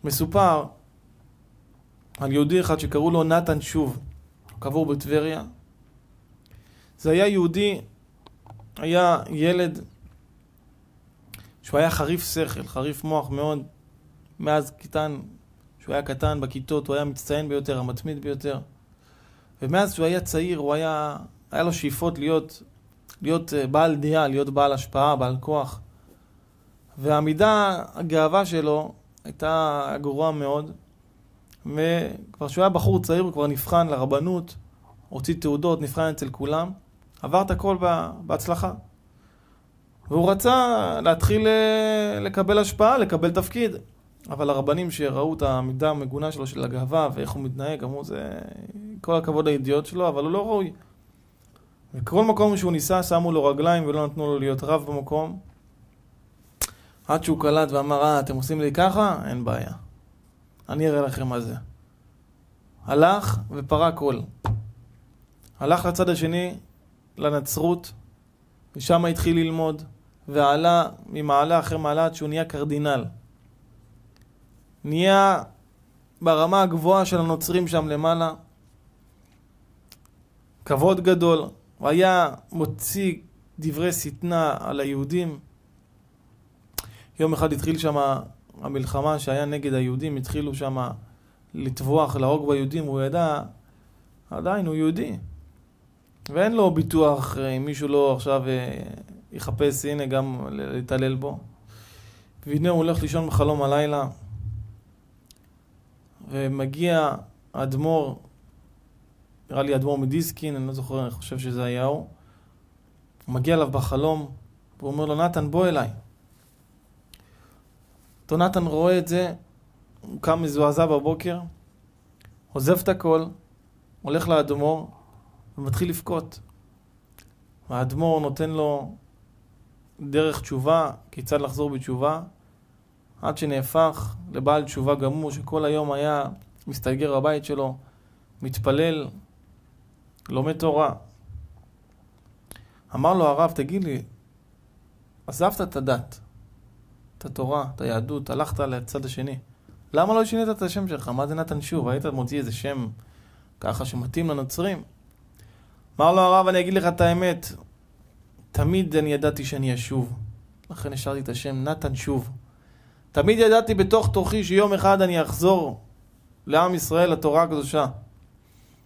מסופר על יהודי אחד שקראו לו נתן שוב, קבור בטבריה. זה היה יהודי, היה ילד שהוא היה חריף שכל, חריף מוח מאוד. מאז קטן, שהוא היה קטן בכיתות, הוא היה מצטיין ביותר, המתמיד ביותר. ומאז שהוא היה צעיר, היה לו שאיפות להיות בעל דעה, להיות בעל השפעה, בעל כוח. והעמידה, הגאווה שלו הייתה גרועה מאוד. וכבר שהוא היה בחור צעיר, הוא כבר נבחן לרבנות, הוציא תעודות, נבחן אצל כולם. עבר את הכל בהצלחה. והוא רצה להתחיל לקבל השפעה, לקבל תפקיד. אבל הרבנים שראו את העמידה המגונה שלו של הגאווה ואיך הוא מתנהג, אמרו זה כל הכבוד לידיעות שלו, אבל הוא לא ראוי. וכל מקום שהוא ניסה שמו לו רגליים ולא נתנו לו להיות רב במקום. עד שהוא קלט ואמר, אתם עושים לי ככה? אין בעיה. אני אראה לכם מה זה. הלך ופרק כל. הלך לצד השני, לנצרות, ושם התחיל ללמוד, ועלה ממעלה אחרי מעלה עד שהוא נהיה קרדינל. נהיה ברמה הגבוהה של הנוצרים שם למעלה. כבוד גדול. הוא היה מוציא דברי שטנה על היהודים. יום אחד התחיל שם המלחמה שהיה נגד היהודים, התחילו שם לטבוח, להרוג ביהודים, והוא ידע, עדיין הוא יהודי. ואין לו ביטוח אם מישהו לא עכשיו יחפש, הנה גם להתעלל בו. והנה הוא הולך לישון בחלום הלילה, ומגיע אדמו"ר, נראה לי אדמו"ר מדיסקין, אני לא זוכר, אני חושב שזה היה הוא. הוא מגיע אליו בחלום, והוא אומר לו, נתן בוא אליי. אותו נתן רואה את זה, הוא קם מזועזע בבוקר, עוזב את הכל, הולך לאדמו"ר, ומתחיל לבכות. והאדמו"ר נותן לו דרך תשובה, כיצד לחזור בתשובה, עד שנהפך לבעל תשובה גמור, שכל היום היה מסתגר בבית שלו, מתפלל, לומד תורה. אמר לו הרב, תגיד לי, עזבת את הדת, את התורה, את היהדות, הלכת לצד השני. למה לא שינית את השם שלך? מה זה נתן שוב? היית מוציא איזה שם ככה שמתאים לנוצרים? אמר לו הרב, אני אגיד לך את האמת, תמיד אני ידעתי שאני אשוב. לכן השארתי את השם נתן שוב. תמיד ידעתי בתוך תוכי שיום אחד אני אחזור לעם ישראל, לתורה הקדושה.